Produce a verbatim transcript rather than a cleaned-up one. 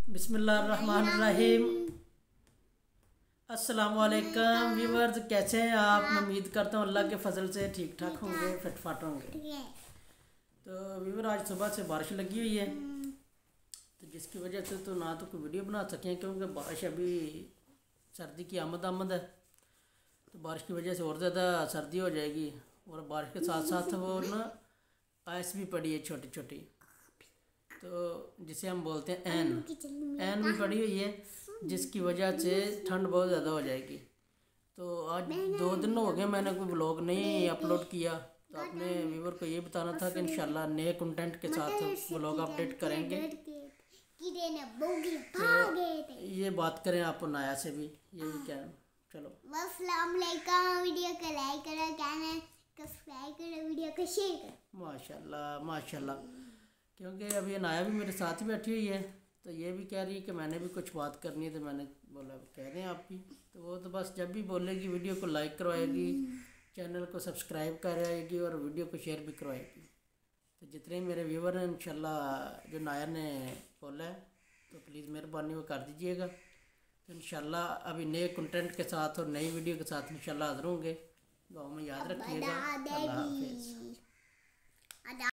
बिस्मिल्लाहिर्रहमानिर्रहीम। अस्सलामुअलैकुम व्यूअर्स, कैसे हैं आप? मैं उम्मीद करता हूँ अल्लाह के फजल से ठीक ठाक होंगे, फिटफाट होंगे। तो व्यूअर, आज सुबह से बारिश लगी हुई है, तो जिसकी वजह से तो ना तो कोई वीडियो बना सकें, क्योंकि बारिश अभी सर्दी की आमद आमद है। तो बारिश की वजह से और ज़्यादा सर्दी हो जाएगी, और बारिश के साथ साथ वो ना आइस भी पड़ी है छोटी छोटी, तो जिसे हम बोलते हैं एन एन भी पड़ी हुई है, जिसकी वजह से ठंड बहुत ज़्यादा हो जाएगी। तो आज दो दिन हो गए मैंने कोई व्लॉग नहीं अपलोड किया, तो अपने व्यूवर को ये बताना था कि इंशाल्लाह नए कंटेंट के साथ व्लॉग अपडेट करेंगे। तो ये बात करें आप नाया से भी, ये भी क्या, चलो वीडियो को लाइक करो, चैनल को सब्सक्राइब करो, वीडियो को शेयर करो। माशाल्लाह माशाल्लाह। क्योंकि अभी ये नाया भी मेरे साथ ही बैठी हुई है, तो ये भी कह रही है कि मैंने भी कुछ बात करनी है, तो मैंने बोला कह रहे हैं आप भी। तो वो तो बस जब भी बोलेगी वीडियो को लाइक करवाएगी, चैनल को सब्सक्राइब कराएगी और वीडियो को शेयर भी करवाएगी। तो जितने मेरे व्यूवर हैं इंशाल्लाह जो नाया ने बोला है, तो प्लीज़ मेहरबानी वो कर दीजिएगा। तो इंशाल्लाह अभी नए कंटेंट के साथ और नई वीडियो के साथ इंशाल्लाह हाज़िर होंगे। दुआ में याद रखिएगा। अल्लाह हाफिज़।